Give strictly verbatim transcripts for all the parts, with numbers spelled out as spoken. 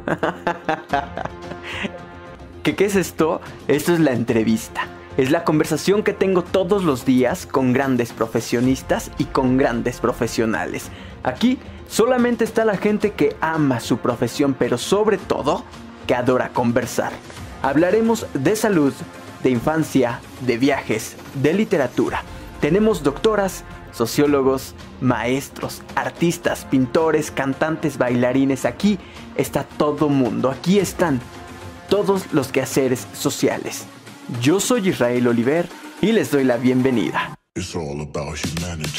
¿Qué, ¿Qué es esto? Esto es la entrevista. Es la conversación que tengo todos los días con grandes profesionistas y con grandes profesionales. Aquí solamente está la gente que ama su profesión, pero sobre todo que adora conversar. Hablaremos de salud, de infancia, de viajes, de literatura. Tenemos doctoras, sociólogos, maestros, artistas, pintores, cantantes, bailarines. Aquí está todo mundo. Aquí están todos los quehaceres sociales. Yo soy Israel Oliver y les doy la bienvenida. It's all about humanity.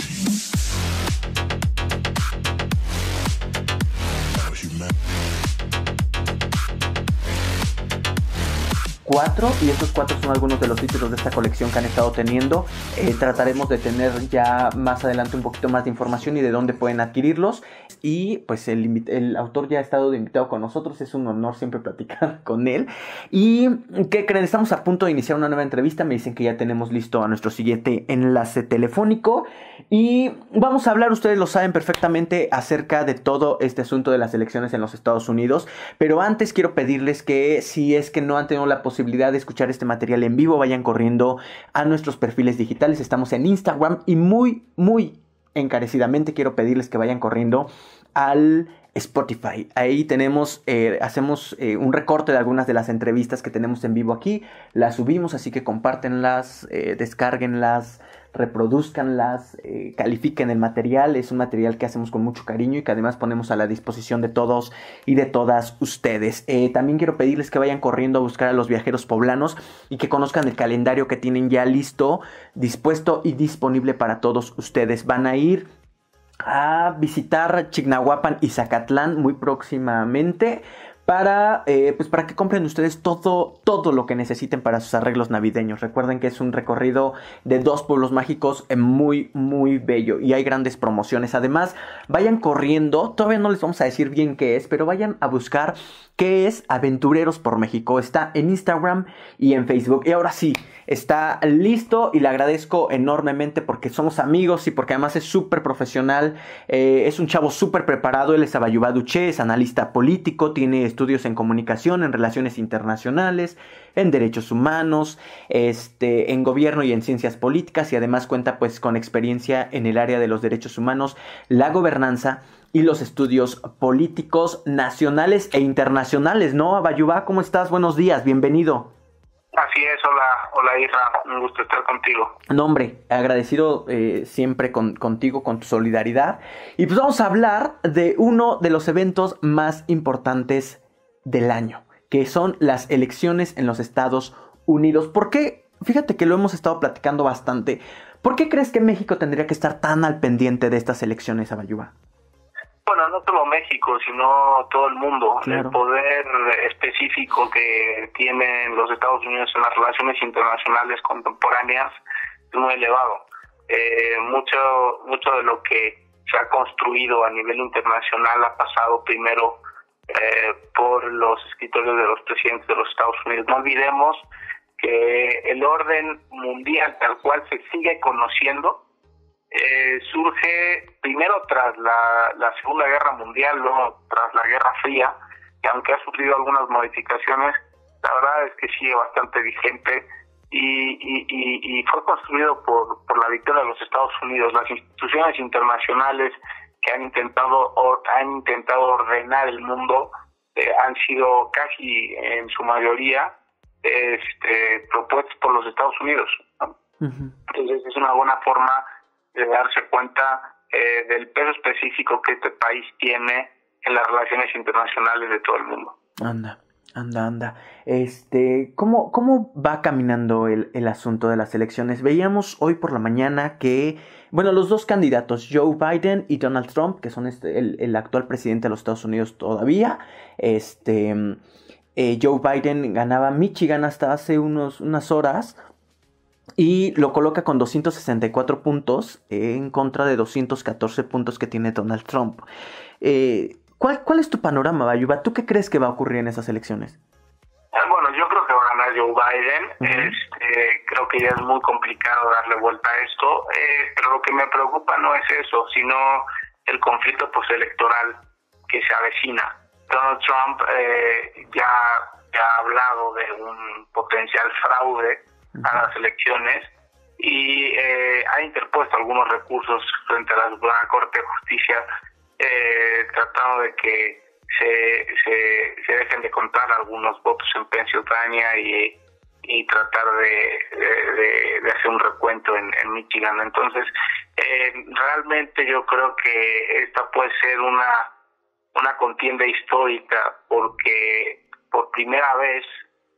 Cuatro, y estos cuatro son algunos de los títulos de esta colección que han estado teniendo. Eh, trataremos de tener ya más adelante un poquito más de información y de dónde pueden adquirirlos. Y pues el, el autor ya ha estado de invitado con nosotros, es un honor siempre platicar con él. ¿Y qué creen? Estamos a punto de iniciar una nueva entrevista, me dicen que ya tenemos listo a nuestro siguiente enlace telefónico. Y vamos a hablar, ustedes lo saben perfectamente, acerca de todo este asunto de las elecciones en los Estados Unidos. Pero antes quiero pedirles que si es que no han tenido la posibilidad de escuchar este material en vivo, vayan corriendo a nuestros perfiles digitales. Estamos en Instagram y muy, muy encarecidamente quiero pedirles que vayan corriendo al Spotify. Ahí tenemos, eh, hacemos eh, un recorte de algunas de las entrevistas que tenemos en vivo aquí. Las subimos, así que compártenlas, eh, descárguenlas, reproduzcanlas, eh, califiquen el material. Es un material que hacemos con mucho cariño y que además ponemos a la disposición de todos y de todas ustedes. Eh, también quiero pedirles que vayan corriendo a buscar a los viajeros poblanos y que conozcan el calendario que tienen ya listo, dispuesto y disponible para todos ustedes. Van a ir a visitar Chignahuapan y Zacatlán muy próximamente para, eh, pues para que compren ustedes todo, todo lo que necesiten para sus arreglos navideños. Recuerden que es un recorrido de dos pueblos mágicos muy, muy bello y hay grandes promociones. Además, vayan corriendo, todavía no les vamos a decir bien qué es, pero vayan a buscar qué es Aventureros por México. Está en Instagram y en Facebook. Y ahora sí, está listo y le agradezco enormemente porque somos amigos y porque además es súper profesional. Eh, es un chavo súper preparado. Él es Abayubá Duché, es analista político, tiene estudios en comunicación, en relaciones internacionales, en derechos humanos, este, en gobierno y en ciencias políticas, y además cuenta pues con experiencia en el área de los derechos humanos, la gobernanza y los estudios políticos nacionales e internacionales, ¿no? Abayubá, ¿cómo estás? Buenos días, bienvenido. Así es, hola, hola Isra, un gusto estar contigo. No, hombre, agradecido eh, siempre con, contigo, con tu solidaridad. Y pues vamos a hablar de uno de los eventos más importantes del año, que son las elecciones en los Estados Unidos. ¿Por qué? Fíjate que lo hemos estado platicando bastante. ¿Por qué crees que México tendría que estar tan al pendiente de estas elecciones, Abayubá? Bueno, no solo México, sino todo el mundo. Claro. El poder específico que tienen los Estados Unidos en las relaciones internacionales contemporáneas es muy elevado. Eh, mucho, mucho de lo que se ha construido a nivel internacional ha pasado primero eh, por los escritorios de los presidentes de los Estados Unidos. No olvidemos que el orden mundial tal cual se sigue conociendo Eh, surge primero tras la, la Segunda Guerra Mundial, luego tras la Guerra Fría, que aunque ha sufrido algunas modificaciones, la verdad es que sigue bastante vigente y, y, y, y fue construido por, por la victoria de los Estados Unidos. Las instituciones internacionales que han intentado or, han intentado ordenar el mundo eh, han sido casi en su mayoría este, propuestas por los Estados Unidos, ¿no? Uh-huh. Entonces es una buena forma de darse cuenta eh, del peso específico que este país tiene en las relaciones internacionales de todo el mundo. Anda, anda, anda. Este, ¿cómo, cómo va caminando el, el asunto de las elecciones? Veíamos hoy por la mañana que, bueno, los dos candidatos, Joe Biden y Donald Trump, que son este, el, el actual presidente de los Estados Unidos todavía, este, eh, Joe Biden ganaba Michigan hasta hace unos, unas horas, y lo coloca con doscientos sesenta y cuatro puntos en contra de doscientos catorce puntos que tiene Donald Trump. Eh, ¿cuál, ¿Cuál es tu panorama, Abayubá? ¿Tú qué crees que va a ocurrir en esas elecciones? Bueno, yo creo que va a ganar Joe Biden. Uh-huh. Este, creo que ya es muy complicado darle vuelta a esto, eh, pero lo que me preocupa no es eso, sino el conflicto postelectoral que se avecina. Donald Trump eh, ya, ya ha hablado de un potencial fraude a las elecciones y eh, ha interpuesto algunos recursos frente a la Suprema Corte de Justicia eh, tratando de que se, se, se dejen de contar algunos votos en Pensilvania y, y tratar de, de, de hacer un recuento en, en Michigan. Entonces, eh, realmente yo creo que esta puede ser una, una contienda histórica porque por primera vez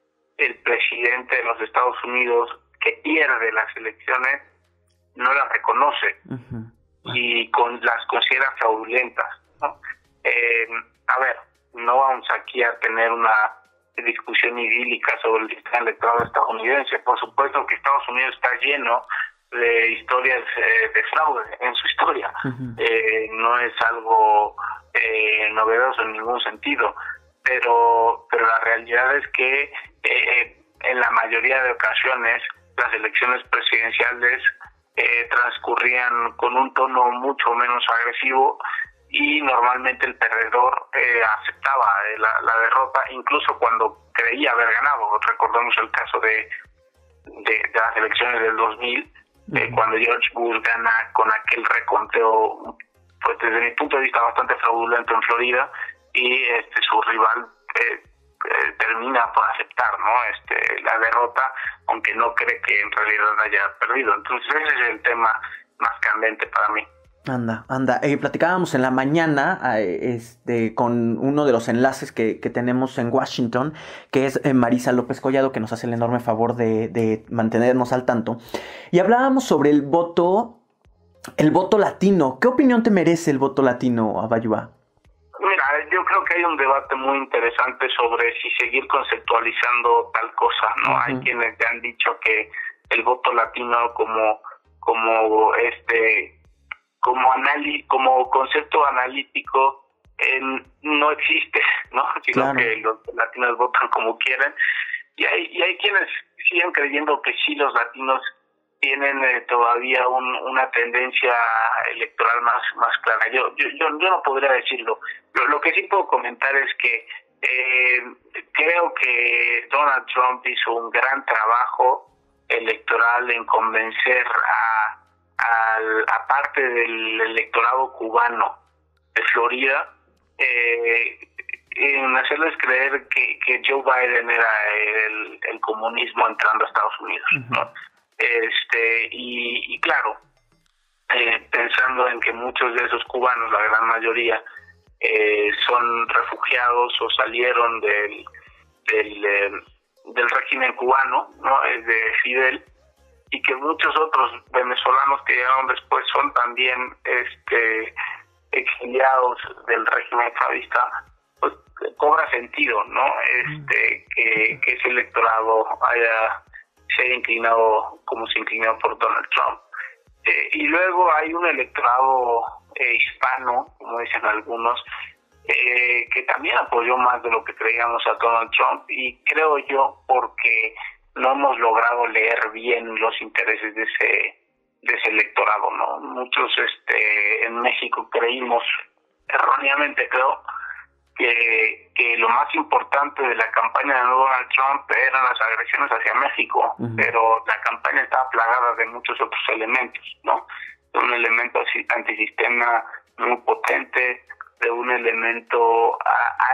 el presidente de los Estados Unidos que pierde las elecciones no las reconoce uh-huh. y con las considera fraudulentas, ¿no? Eh, a ver, no vamos aquí a tener una discusión idílica sobre el sistema electoral estadounidense. Por supuesto que Estados Unidos está lleno de historias eh, de fraude en su historia. Uh-huh. Eh, no es algo eh, novedoso en ningún sentido, pero pero la realidad es que eh, en la mayoría de ocasiones las elecciones presidenciales eh, transcurrían con un tono mucho menos agresivo y normalmente el perdedor eh, aceptaba eh, la, la derrota incluso cuando creía haber ganado. Recordemos el caso de, de, de las elecciones del dos mil, eh, uh-huh. cuando George Bush gana con aquel reconteo, pues desde mi punto de vista bastante fraudulento en Florida, y este su rival eh, eh, termina por aceptar, ¿no? Este la derrota, aunque no cree que en realidad haya perdido. Entonces ese es el tema más candente para mí. Anda, anda. Eh, platicábamos en la mañana eh, este, con uno de los enlaces que, que tenemos en Washington, que es eh, Marisa López Collado, que nos hace el enorme favor de, de mantenernos al tanto. Y hablábamos sobre el voto, el voto latino. ¿Qué opinión te merece el voto latino, Abayua? Mira, yo creo que hay un debate muy interesante sobre si seguir conceptualizando tal cosa, ¿no? Uh-huh. Hay quienes ya han dicho que el voto latino como, como este... como anali- como concepto analítico eh, no existe, ¿no? Sino claro. que los latinos votan como quieren, y hay y hay quienes siguen creyendo que sí, los latinos tienen eh, todavía un, una tendencia electoral más más clara. Yo yo yo, yo no podría decirlo. Lo, lo que sí puedo comentar es que eh, creo que Donald Trump hizo un gran trabajo electoral en convencer a Al, aparte del electorado cubano de Florida, eh, en hacerles creer que, que Joe Biden era el, el comunismo entrando a Estados Unidos, uh-huh. ¿no? Este y, y claro, eh, pensando en que muchos de esos cubanos, la gran mayoría, eh, son refugiados o salieron del del, eh, del régimen cubano, ¿no? De Fidel, y que muchos otros venezolanos que llegaron después son también este exiliados del régimen chavista, pues cobra sentido, ¿no? Este que, que ese electorado haya se haya inclinado como se inclinó por Donald Trump. Eh, y luego hay un electorado eh, hispano, como dicen algunos, eh, que también apoyó más de lo que creíamos a Donald Trump, y creo yo porque no hemos logrado leer bien los intereses de ese de ese electorado, ¿no? Muchos este en México creímos erróneamente, creo, que que lo más importante de la campaña de Donald Trump eran las agresiones hacia México, uh-huh. pero la campaña estaba plagada de muchos otros elementos, ¿no? De un elemento antisistema muy potente, de un elemento uh,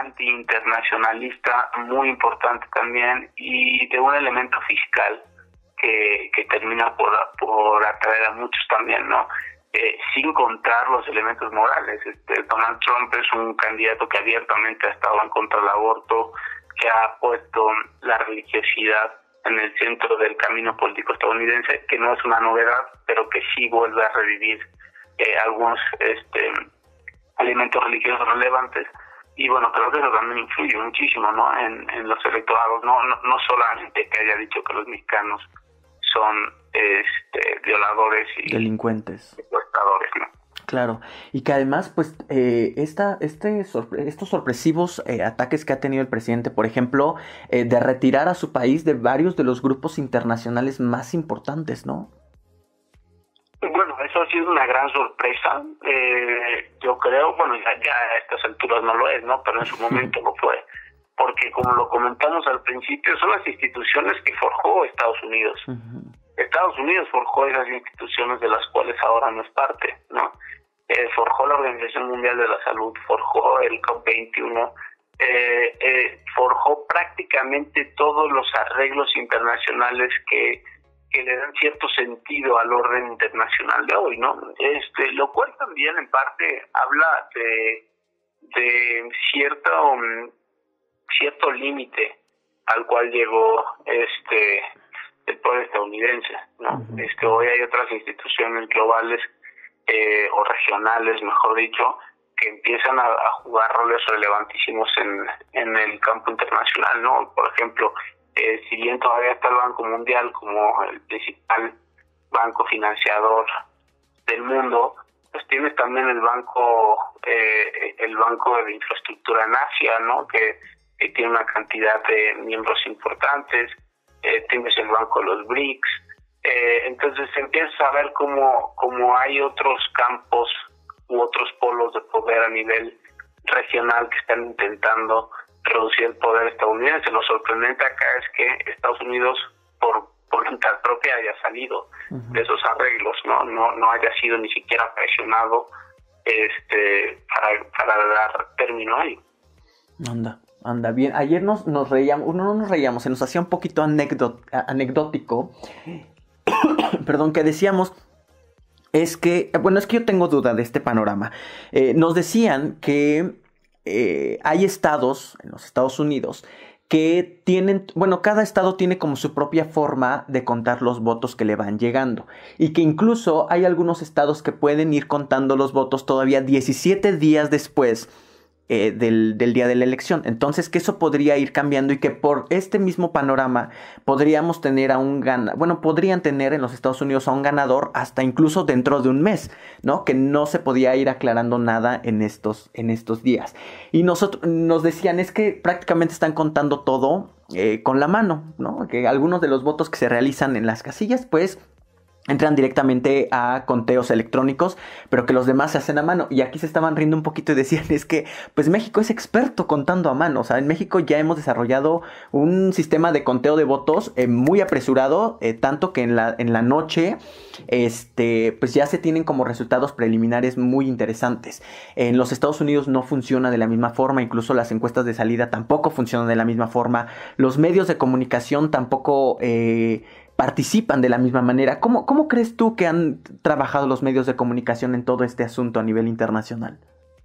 anti-internacionalista muy importante también, y de un elemento fiscal que, que termina por, por atraer a muchos también, ¿no? Eh, sin contar los elementos morales. Este, Donald Trump es un candidato que abiertamente ha estado en contra del aborto, que ha puesto la religiosidad en el centro del camino político estadounidense, que no es una novedad, pero que sí vuelve a revivir eh, algunos este elementos religiosos relevantes. Y bueno, creo que eso también influye muchísimo, ¿no? En, en los electorados, no, no no solamente que haya dicho que los mexicanos son este violadores y delincuentes, secuestradores, ¿no? Claro, y que además, pues, eh, esta, este sorpre- estos sorpresivos eh, ataques que ha tenido el presidente, por ejemplo, eh, de retirar a su país de varios de los grupos internacionales más importantes, ¿no? Bueno, eso ha sido una gran sorpresa, eh, yo creo, bueno, ya, ya a estas alturas no lo es, ¿no? Pero en su momento lo fue, porque como lo comentamos al principio, son las instituciones que forjó Estados Unidos. Uh-huh. Estados Unidos forjó esas instituciones de las cuales ahora no es parte, ¿no? Eh, forjó la Organización Mundial de la Salud, forjó el COP veintiuno, eh, eh, forjó prácticamente todos los arreglos internacionales que, que le dan cierto sentido al orden internacional de hoy, ¿no? Este, lo cual también en parte habla de, de cierto, um, cierto límite al cual llegó este el poder estadounidense, ¿no? Uh-huh. Este, hoy hay otras instituciones globales eh, o regionales, mejor dicho, que empiezan a, a jugar roles relevantísimos en, en el campo internacional, ¿no? Por ejemplo, eh, si bien todavía está el Banco Mundial como el principal banco financiador del mundo, pues tienes también el banco eh, el banco de infraestructura en Asia, ¿no? Que, que tiene una cantidad de miembros importantes. Eh, tienes el banco de los B R I C S, eh, entonces empiezas a ver cómo, cómo hay otros campos u otros polos de poder a nivel regional que están intentando reducir el poder estadounidense. Lo sorprendente acá es que Estados Unidos, por voluntad propia, haya salido uh-huh. de esos arreglos, ¿no? No, no haya sido ni siquiera presionado este, para, para dar término a ello. Anda. Anda bien, ayer nos, nos reíamos, no nos reíamos, se nos hacía un poquito anecdot, anecdótico, perdón, que decíamos, es que, bueno, es que yo tengo duda de este panorama. Eh, nos decían que eh, hay estados en los Estados Unidos que tienen, bueno, cada estado tiene como su propia forma de contar los votos que le van llegando y que incluso hay algunos estados que pueden ir contando los votos todavía diecisiete días después Eh, del, del día de la elección. Entonces que eso podría ir cambiando y que por este mismo panorama podríamos tener a un ganador, bueno, podrían tener en los Estados Unidos a un ganador hasta incluso dentro de un mes, ¿no? Que no se podía ir aclarando nada en estos, en estos días. Y nosotros nos decían, es que prácticamente están contando todo eh, con la mano, ¿no? Que algunos de los votos que se realizan en las casillas, pues entran directamente a conteos electrónicos, pero que los demás se hacen a mano. Y aquí se estaban riendo un poquito y decían, es que pues México es experto contando a mano. O sea, en México ya hemos desarrollado un sistema de conteo de votos eh, muy apresurado, eh, tanto que en la, en la noche este, pues ya se tienen como resultados preliminares muy interesantes. En los Estados Unidos no funciona de la misma forma, incluso las encuestas de salida tampoco funcionan de la misma forma. Los medios de comunicación tampoco Eh, participan de la misma manera. ¿Cómo, ¿Cómo crees tú que han trabajado los medios de comunicación en todo este asunto a nivel internacional?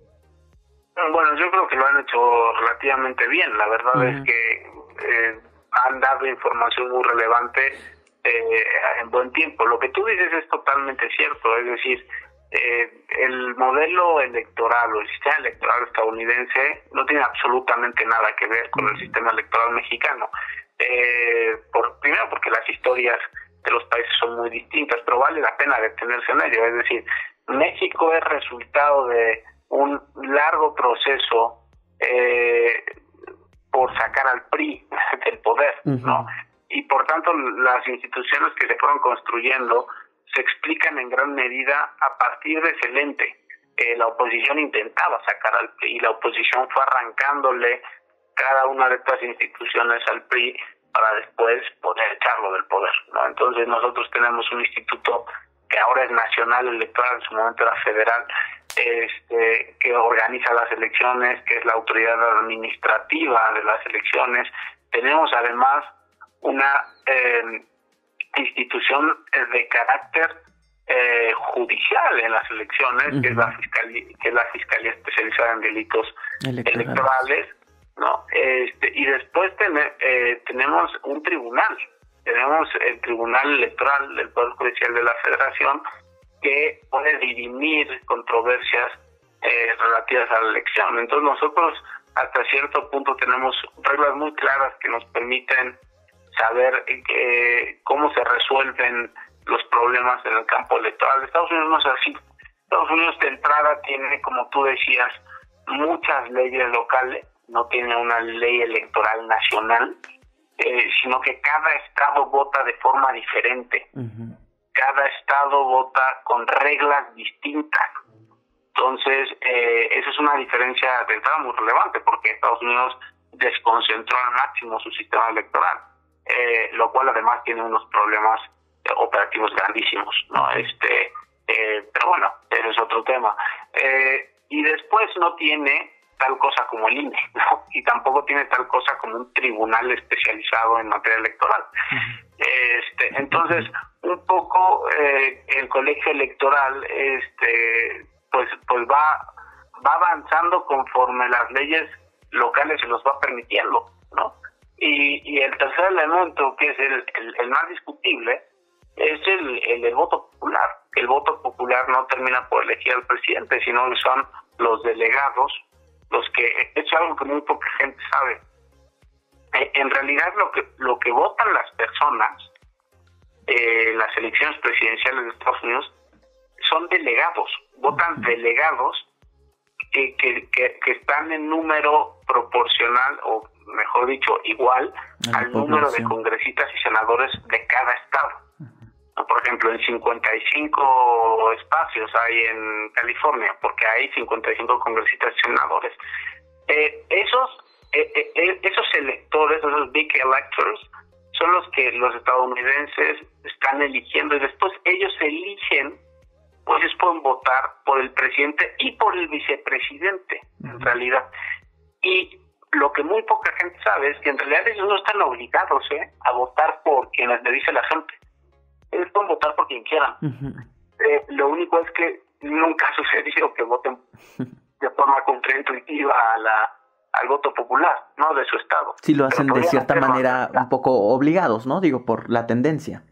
Bueno, yo creo que lo han hecho relativamente bien. La verdad uh-huh. es que eh, han dado información muy relevante eh, en buen tiempo. Lo que tú dices es totalmente cierto. Es decir, eh, el modelo electoral o el sistema electoral estadounidense no tiene absolutamente nada que ver con uh-huh. el sistema electoral mexicano. Eh, por, primero porque las historias de los países son muy distintas, pero vale la pena detenerse en ello. Es decir, México es resultado de un largo proceso eh, por sacar al P R I del poder, uh-huh. ¿no? Y por tanto las instituciones que se fueron construyendo se explican en gran medida a partir de ese lente. Eh, la oposición intentaba sacar al P R I y la oposición fue arrancándole cada una de estas instituciones al P R I para después poder echarlo del poder, ¿no? Entonces nosotros tenemos un instituto que ahora es nacional electoral, en su momento era federal, este, que organiza las elecciones, que es la autoridad administrativa de las elecciones. Tenemos además una eh, institución de carácter eh, judicial en las elecciones, uh-huh. que es la fiscalía, que es la fiscalía especializada en delitos electorales, electorales ¿no? Este, y después ten, eh, tenemos un tribunal, tenemos el Tribunal Electoral del Poder Judicial de la Federación, que puede dirimir controversias eh, relativas a la elección. Entonces nosotros hasta cierto punto tenemos reglas muy claras que nos permiten saber eh, cómo se resuelven los problemas en el campo electoral. Estados Unidos no es así. Estados Unidos de entrada tiene, como tú decías, muchas leyes locales, no tiene una ley electoral nacional, eh, sino que cada estado vota de forma diferente. Uh-huh. cada estado vota con reglas distintas. Entonces, eh, esa es una diferencia de entrada muy relevante, porque Estados Unidos desconcentró al máximo su sistema electoral, eh, lo cual además tiene unos problemas eh, operativos grandísimos, ¿no? Este, eh, pero bueno, ese es otro tema. Eh, y después no tiene tal cosa como el I N E, ¿no? Y tampoco tiene tal cosa como un tribunal especializado en materia electoral. Este, entonces, un poco eh, el colegio electoral, este, pues, pues va, va avanzando conforme las leyes locales se los va permitiendo, ¿no? Y, y el tercer elemento, que es el, el, el más discutible, es el, el, el voto popular. El voto popular no termina por elegir al presidente, sino que son los delegados los que, es algo que muy poca gente sabe. En realidad lo que lo que votan las personas en eh, las elecciones presidenciales de Estados Unidos son delegados, votan delegados que, que, que, que están en número proporcional, o mejor dicho, igual al número de congresistas y senadores de cada estado. Por ejemplo, en cincuenta y cinco espacios hay en California, porque hay cincuenta y cinco congresistas y senadores. Eh, esos eh, eh, esos electores, esos big electors, son los que los estadounidenses están eligiendo, y después ellos eligen, pues ellos pueden votar por el presidente y por el vicepresidente, uh-huh. en realidad. Y lo que muy poca gente sabe es que en realidad ellos no están obligados ¿eh? a votar por quienes le dice la gente. Ellos pueden votar por quien quieran. Uh-huh. Eh, lo único es que nunca ha sucedido que voten de forma contraintuitiva a la, al voto popular, ¿no? De su estado. Sí, lo hacen de cierta manera un poco obligados, ¿no? Digo, por la tendencia.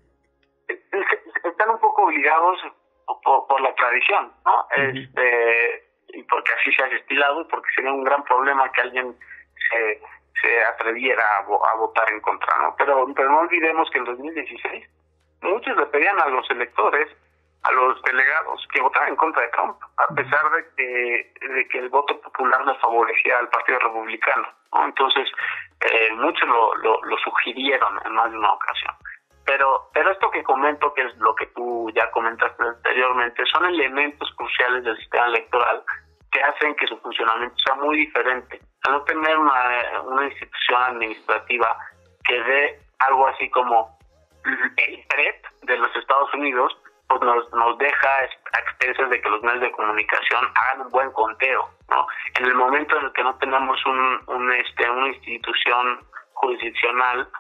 Están un poco obligados por, por la tradición, ¿no? Uh-huh. Este, y porque así se ha estilado, y porque sería un gran problema que alguien se, se atreviera a, a votar en contra, ¿no? Pero, pero no olvidemos que en dos mil dieciséis muchos le pedían a los electores, a los delegados, que votaran en contra de Trump, a pesar de que, de que el voto popular le favorecía al Partido Republicano, ¿no? Entonces, eh, muchos lo, lo, lo sugirieron en más de una ocasión. Pero, pero esto que comento, que es lo que tú ya comentaste anteriormente, son elementos cruciales del sistema electoral que hacen que su funcionamiento sea muy diferente. Al no tener una, una institución administrativa que dé algo así como el T R E P de los Estados Unidos, pues nos, nos deja a expensas de que los medios de comunicación hagan un buen conteo, ¿no? En el momento en el que no tenemos un, un este una institución jurisdiccional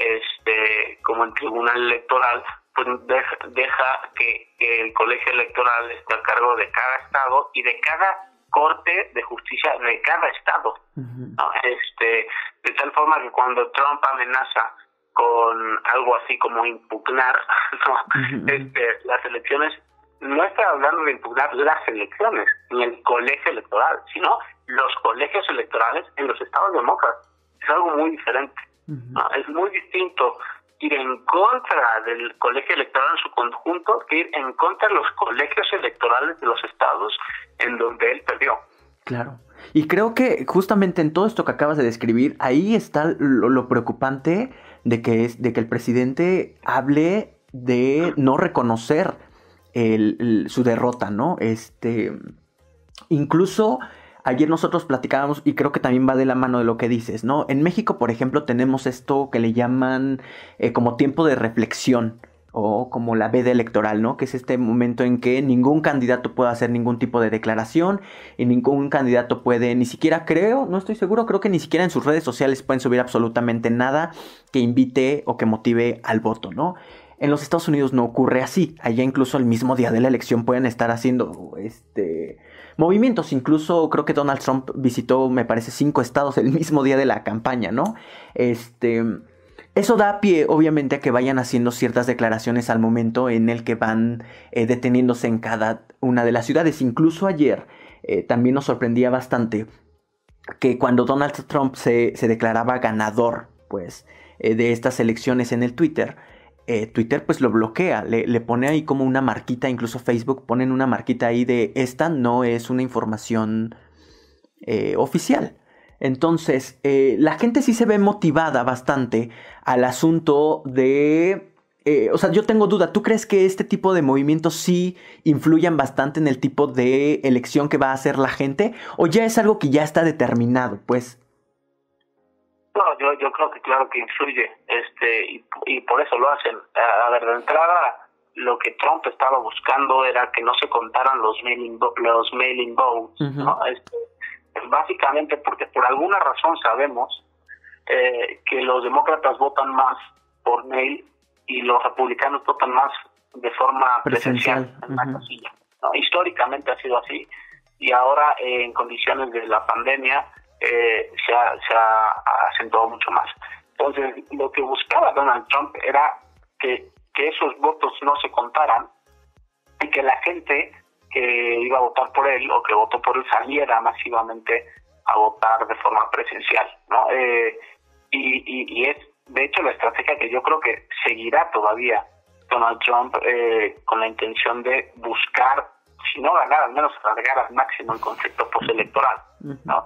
este como el Tribunal Electoral, pues deja, deja que, que el colegio electoral esté a cargo de cada estado y de cada corte de justicia de cada estado, uh-huh. ¿no? Este, de tal forma que cuando Trump amenaza con algo así como impugnar, ¿no? uh-huh. este, las elecciones, no está hablando de impugnar las elecciones, ni el colegio electoral, sino los colegios electorales en los estados demócratas. Es algo muy diferente. Uh-huh. ¿no? Es muy distinto ir en contra del colegio electoral en su conjunto que ir en contra de los colegios electorales de los estados en donde él perdió. Claro. Y creo que justamente en todo esto que acabas de describir, ahí está lo, lo preocupante de que es de que el presidente hable de no reconocer el, el, su derrota, ¿no? Este, incluso ayer nosotros platicábamos, y creo que también va de la mano de lo que dices, ¿no? En México, por ejemplo, tenemos esto que le llaman eh, como tiempo de reflexión, o como la veda electoral, ¿no? Que es este momento en que ningún candidato puede hacer ningún tipo de declaración, y ningún candidato puede, ni siquiera creo, no estoy seguro, creo que ni siquiera en sus redes sociales pueden subir absolutamente nada que invite o que motive al voto, ¿no? En los Estados Unidos no ocurre así. Allá incluso el mismo día de la elección pueden estar haciendo este movimientos. Incluso creo que Donald Trump visitó, me parece, cinco estados el mismo día de la campaña, ¿no? Este... Eso da pie, obviamente, a que vayan haciendo ciertas declaraciones al momento en el que van eh, deteniéndose en cada una de las ciudades. Incluso ayer eh, también nos sorprendía bastante que cuando Donald Trump se, se declaraba ganador, pues, eh, de estas elecciones en el Twitter, eh, Twitter pues lo bloquea, le, le pone ahí como una marquita, incluso Facebook ponen una marquita ahí de esta no es una información eh, oficial. Entonces, eh, la gente sí se ve motivada bastante al asunto de eh, o sea, yo tengo duda, ¿tú crees que este tipo de movimientos sí influyan bastante en el tipo de elección que va a hacer la gente? ¿O ya es algo que ya está determinado, pues? No, yo, yo creo que claro que influye, este, y, y por eso lo hacen. A, a ver, de entrada, lo que Trump estaba buscando era que no se contaran los mailing, los mailing votes, uh-huh. ¿no? Este, básicamente porque por alguna razón sabemos eh, que los demócratas votan más por mail y los republicanos votan más de forma presencial, presencial en uh-huh. la casilla, ¿no? Históricamente ha sido así, y ahora eh, en condiciones de la pandemia eh, se, ha, se ha acentuado mucho más. Entonces, lo que buscaba Donald Trump era que, que esos votos no se contaran y que la gente que iba a votar por él o que votó por él saliera masivamente a votar de forma presencial, ¿no? Eh, y, y, y es, de hecho, la estrategia que yo creo que seguirá todavía Donald Trump eh, con la intención de buscar, si no ganar, al menos alargar al máximo el conflicto postelectoral, ¿no?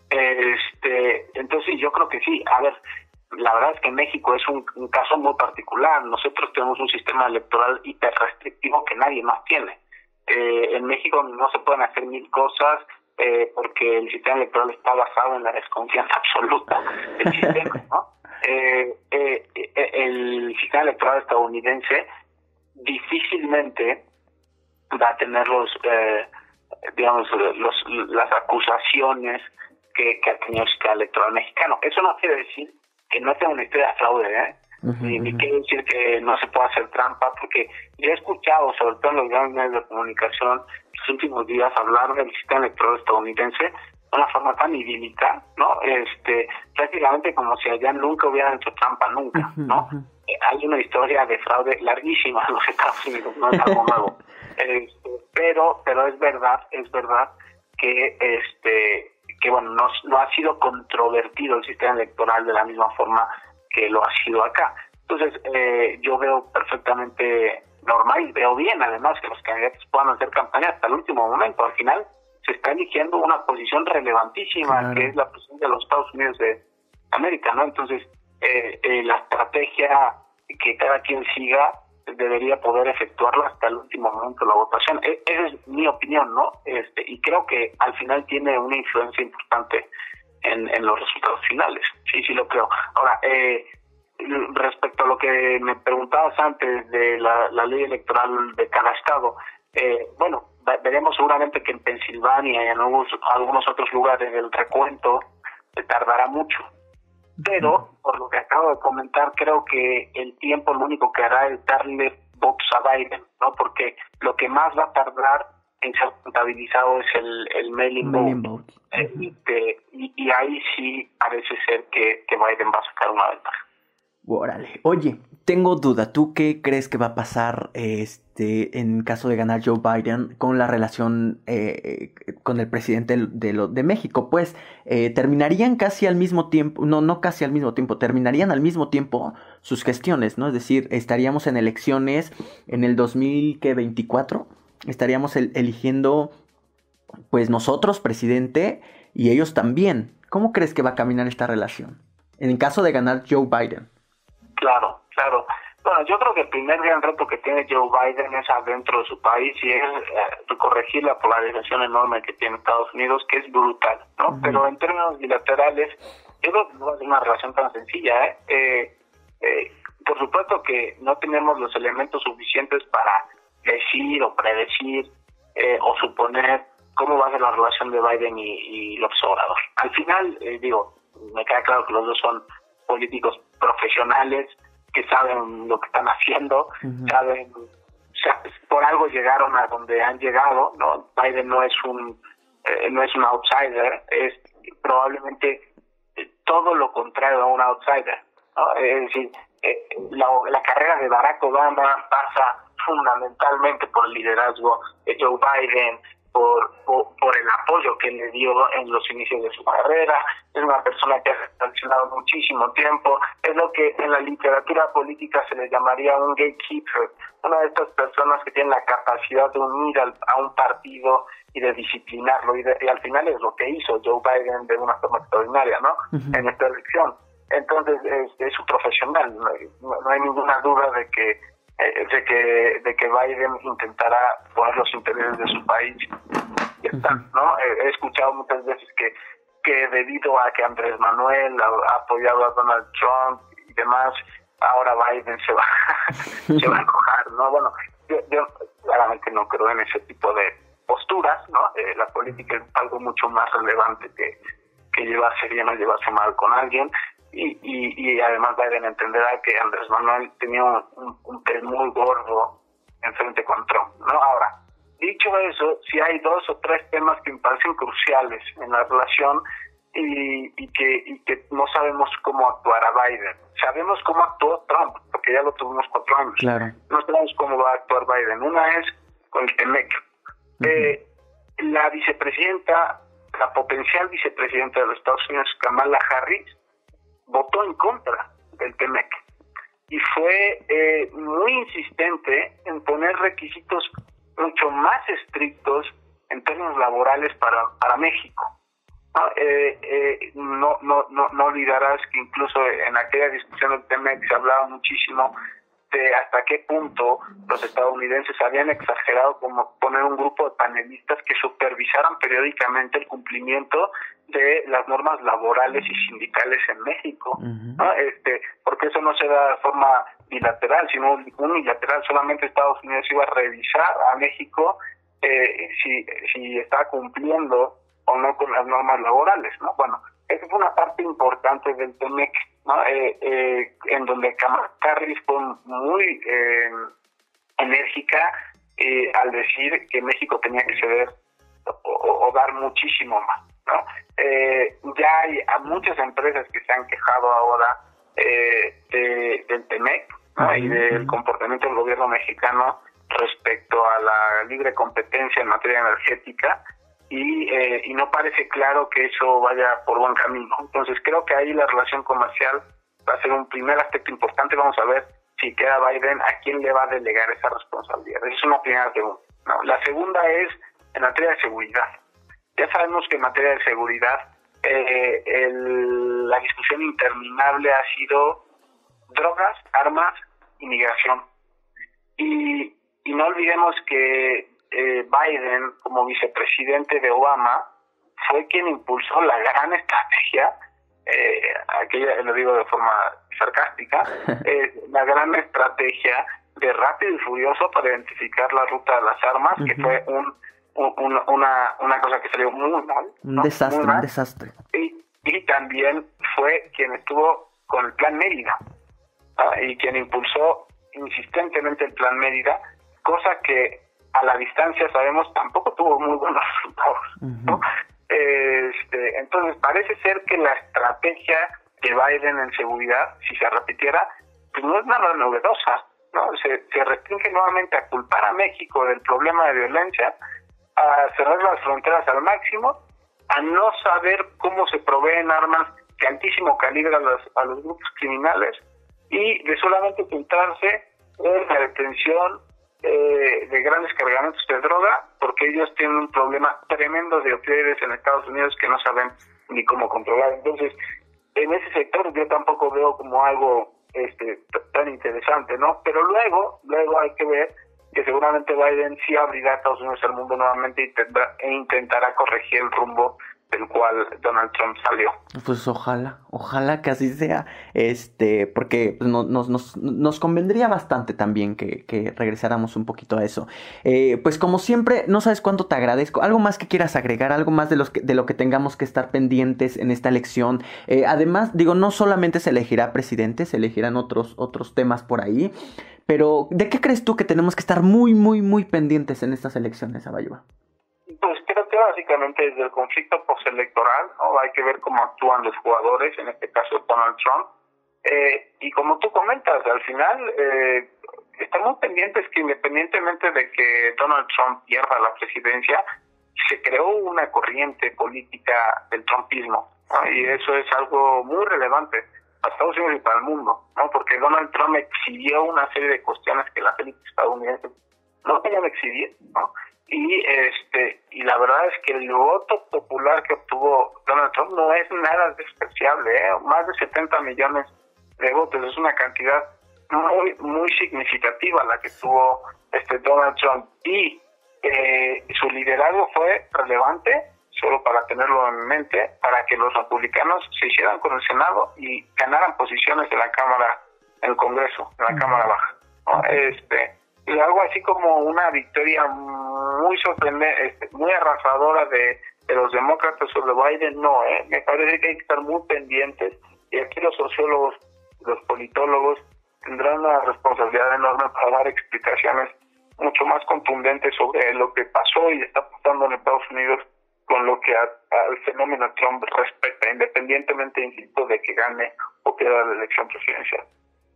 Este, entonces yo creo que sí. A ver, la verdad es que México es un, un caso muy particular. Nosotros tenemos un sistema electoral hiper restrictivo que nadie más tiene. Eh, en México no se pueden hacer mil cosas eh, porque el sistema electoral está basado en la desconfianza absoluta del sistema, ¿no? Eh, eh, eh, el sistema electoral estadounidense difícilmente va a tener los, eh, digamos, los, las acusaciones que, que ha tenido el sistema electoral mexicano. Eso no quiere decir que no tenga una historia de fraude, ¿eh? Uh-huh, ni, ni quiere decir que no se pueda hacer trampa, porque yo he escuchado, sobre todo en los grandes medios de comunicación, los últimos días hablar del sistema electoral estadounidense de una forma tan idílica, ¿no? Este, prácticamente como si allá nunca hubieran hecho trampa, nunca, ¿no? Uh-huh. Eh, hay una historia de fraude larguísima en los Estados Unidos, no es algo nuevo. Este, pero, pero es verdad, es verdad que este que bueno, no, no ha sido controvertido el sistema electoral de la misma forma que lo ha sido acá. Entonces, eh, yo veo perfectamente normal y veo bien, además, que los candidatos puedan hacer campaña hasta el último momento. Al final, se está eligiendo una posición relevantísima, claro, que es la presidencia de los Estados Unidos de América, ¿no? Entonces, eh, eh, la estrategia que cada quien siga debería poder efectuarla hasta el último momento de la votación. E- esa es mi opinión, ¿no? Este, y creo que al final tiene una influencia importante en, en los resultados finales. Sí, sí lo creo. Ahora, eh, respecto a lo que me preguntabas antes de la, la ley electoral de cada estado, eh, bueno, veremos seguramente que en Pensilvania y en algunos, algunos otros lugares el recuento tardará mucho. Pero, por lo que acabo de comentar, creo que el tiempo lo único que hará es darle votos a Biden, ¿no? Porque lo que más va a tardar en ser contabilizado es el, el mailing vote. vote. Eh, uh-huh. y, y, y ahí sí parece ser que, que Biden va a sacar una ventaja. Órale. Oye, tengo duda. ¿Tú qué crees que va a pasar este en caso de ganar Joe Biden con la relación eh, con el presidente de, lo, de México? Pues eh, terminarían casi al mismo tiempo, no, no casi al mismo tiempo, terminarían al mismo tiempo sus gestiones, ¿no? Es decir, estaríamos en elecciones en el dos mil veinticuatro, estaríamos el, eligiendo pues nosotros presidente y ellos también. ¿Cómo crees que va a caminar esta relación en caso de ganar Joe Biden? Claro, claro. Bueno, yo creo que el primer gran reto que tiene Joe Biden es adentro de su país y es eh, corregir la polarización enorme que tiene Estados Unidos, que es brutal, ¿no? Uh-huh. Pero en términos bilaterales, yo creo que no es una relación tan sencilla, ¿eh? Eh, eh, por supuesto que no tenemos los elementos suficientes para decir o predecir eh, o suponer cómo va a ser la relación de Biden y, y López Obrador. Al final, eh, digo, me queda claro que los dos son políticos profesionales que saben lo que están haciendo, uh-huh. saben, o sea, por algo llegaron a donde han llegado, ¿no? Biden no es un eh, no es un outsider, es probablemente todo lo contrario a un outsider, ¿no? Es decir, eh, la, la carrera de Barack Obama pasa fundamentalmente por el liderazgo de Joe Biden, Por, por, por el apoyo que le dio en los inicios de su carrera. Es una persona que ha reflexionado muchísimo tiempo, es lo que en la literatura política se le llamaría un gatekeeper, una de estas personas que tienen la capacidad de unir al, a un partido y de disciplinarlo, y, de, y al final es lo que hizo Joe Biden de una forma extraordinaria, ¿no? Uh-huh. En esta elección. Entonces es, es un profesional, no hay, no hay ninguna duda de que eh, de que de que Biden intentará poner los intereses de su país. Ya está, ¿no? He, he escuchado muchas veces que que debido a que Andrés Manuel ha, ha apoyado a Donald Trump y demás, ahora Biden se va se va a enojar, ¿no? Bueno, yo, yo claramente no creo en ese tipo de posturas, ¿no? Eh, la política es algo mucho más relevante que, que llevarse bien o llevarse mal con alguien, y, y, y además Biden entenderá que Andrés Manuel tenía un, un, un pez muy gordo enfrente con Trump, ¿no? Ahora, dicho eso, si hay dos o tres temas que me parecen cruciales en la relación y, y, que, y que no sabemos cómo actuará Biden. Sabemos cómo actuó Trump, porque ya lo tuvimos cuatro años. Claro. No sabemos cómo va a actuar Biden. Una es con el T-M E C. Uh-huh. Eh, la vicepresidenta, la potencial vicepresidenta de los Estados Unidos, Kamala Harris, votó en contra del T-M E C y fue eh, muy insistente en poner requisitos mucho más estrictos en términos laborales para, para México. ¿No? Eh, eh, no, no, no, no olvidarás que incluso en aquella discusión del T M E C se hablaba muchísimo de hasta qué punto los estadounidenses habían exagerado como poner un grupo de panelistas que supervisaran periódicamente el cumplimiento de las normas laborales y sindicales en México, uh-huh. ¿no? Este, porque eso no se da de forma bilateral, sino unilateral. Solamente Estados Unidos iba a revisar a México eh, si, si está cumpliendo o no con las normas laborales, ¿no? Bueno, esa fue una parte importante del T M E C, ¿no? Eh, eh, en donde Kamala Harris fue muy eh, enérgica eh, al decir que México tenía que ceder o, o dar muchísimo más, ¿no? Eh, ya hay a muchas empresas que se han quejado ahora eh, de, del T M E C, ¿no? Uh-huh. Y del comportamiento del gobierno mexicano respecto a la libre competencia en materia energética. Y, eh, y no parece claro que eso vaya por buen camino. Entonces creo que ahí la relación comercial va a ser un primer aspecto importante. Vamos a ver si queda Biden, a quién le va a delegar esa responsabilidad. Esa es una primera pregunta, ¿no? La segunda es en materia de seguridad. Ya sabemos que en materia de seguridad eh, el, la discusión interminable ha sido drogas, armas, inmigración. Y, y no olvidemos que Eh, Biden, como vicepresidente de Obama, fue quien impulsó la gran estrategia, eh, aquella lo digo de forma sarcástica, eh, la gran estrategia de Rápido y Furioso para identificar la ruta de las armas, uh-huh. que fue un, un, un, una, una cosa que salió muy mal. Un ¿no? desastre, muy mal. un desastre. Y, y también fue quien estuvo con el Plan Mérida, ¿ah? Y quien impulsó insistentemente el Plan Mérida, cosa que a la distancia sabemos tampoco tuvo muy buenos resultados, ¿no? Uh-huh. Este, entonces parece ser que la estrategia de Biden en seguridad, si se repitiera, pues no es nada novedosa, ¿no? Se, se restringe nuevamente a culpar a México del problema de violencia, a cerrar las fronteras al máximo, a no saber cómo se proveen armas de altísimo calibre a los, a los grupos criminales, y de solamente centrarse en la detención Eh, de grandes cargamentos de droga, porque ellos tienen un problema tremendo de opioides en Estados Unidos que no saben ni cómo controlar. Entonces, en ese sector yo tampoco veo como algo este t- tan interesante, ¿no? Pero luego, luego hay que ver que seguramente Biden sí abrirá a Estados Unidos al mundo nuevamente y tendrá, e intentará corregir el rumbo del cual Donald Trump salió. Pues ojalá, ojalá que así sea, este, porque nos, nos, nos, nos convendría bastante también que, que regresáramos un poquito a eso. Eh, pues como siempre, no sabes cuánto te agradezco. ¿Algo más que quieras agregar? ¿Algo más de, los que, de lo que tengamos que estar pendientes en esta elección? Eh, además, digo, no solamente se elegirá presidente, se elegirán otros, otros temas por ahí, pero ¿de qué crees tú que tenemos que estar muy, muy, muy pendientes en estas elecciones, Abayuba? Pues creo que básicamente desde el conflicto postelectoral, ¿no? Hay que ver cómo actúan los jugadores, en este caso Donald Trump. Eh, y como tú comentas, al final eh, estamos pendientes que independientemente de que Donald Trump pierda la presidencia, se creó una corriente política del trumpismo, ¿no? Y eso es algo muy relevante para Estados Unidos y para el mundo, ¿no? Porque Donald Trump exhibió una serie de cuestiones que la élite estadounidense no querían exhibir, ¿no? y este y la verdad es que el voto popular que obtuvo Donald Trump no es nada despreciable, ¿eh? Más de setenta millones de votos, es una cantidad muy muy significativa la que tuvo este Donald Trump, y eh, su liderazgo fue relevante, solo para tenerlo en mente, para que los republicanos se hicieran con el Senado y ganaran posiciones en la Cámara, en el Congreso, en la Cámara Baja, ¿no? Este, y algo así como una victoria muy sorprendente, este, muy arrasadora de, de los demócratas sobre Biden, no, ¿eh? Me parece que hay que estar muy pendientes, y aquí los sociólogos, los politólogos tendrán una responsabilidad enorme para dar explicaciones mucho más contundentes sobre lo que pasó y está pasando en Estados Unidos con lo que a, al fenómeno Trump respecta, independientemente, insisto, de que gane o pierda la elección presidencial.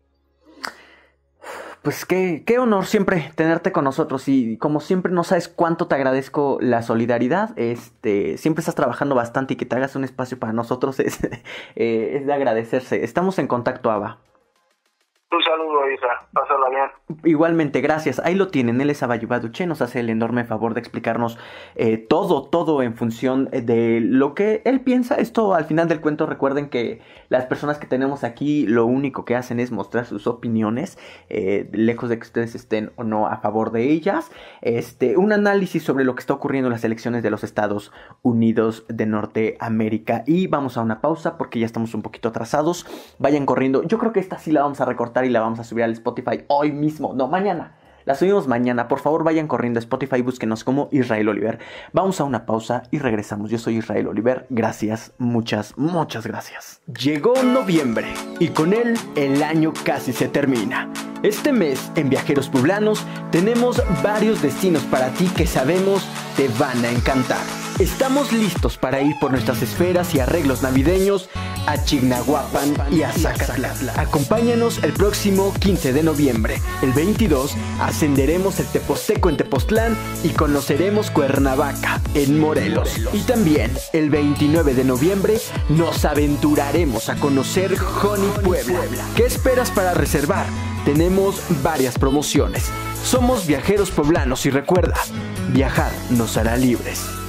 Pues qué, qué honor siempre tenerte con nosotros, y como siempre no sabes cuánto te agradezco la solidaridad. Este, siempre estás trabajando bastante, y que te hagas un espacio para nosotros es, eh, es de agradecerse. Estamos en contacto, Aba. Un saludo, Isa. Pásala bien. Igualmente, gracias. Ahí lo tienen. Él es Aba Yubaduche. Nos hace el enorme favor de explicarnos eh, todo, todo en función de lo que él piensa. Esto, al final del cuento, recuerden que las personas que tenemos aquí lo único que hacen es mostrar sus opiniones, eh, lejos de que ustedes estén o no a favor de ellas. Este, un análisis sobre lo que está ocurriendo en las elecciones de los Estados Unidos de Norteamérica. Y vamos a una pausa porque ya estamos un poquito atrasados. Vayan corriendo. Yo creo que esta sí la vamos a recortar y la vamos a subir al Spotify hoy mismo, no, mañana. La subimos mañana. Por favor, vayan corriendo a Spotify, búsquenos como Israel Oliver. Vamos a una pausa y regresamos. Yo soy Israel Oliver. Gracias, muchas, muchas gracias. Llegó noviembre y con él el año casi se termina. Este mes en Viajeros Poblanos tenemos varios destinos para ti que sabemos te van a encantar. Estamos listos para ir por nuestras esferas y arreglos navideños a Chignahuapan y a Zacatlán. Acompáñanos el próximo quince de noviembre. El veintidós ascenderemos el Teposteco en Tepoztlán y conoceremos Cuernavaca en Morelos. Y también el veintinueve de noviembre nos aventuraremos a conocer Joni, Puebla. ¿Qué esperas para reservar? Tenemos varias promociones. Somos Viajeros Poblanos y recuerda, viajar nos hará libres.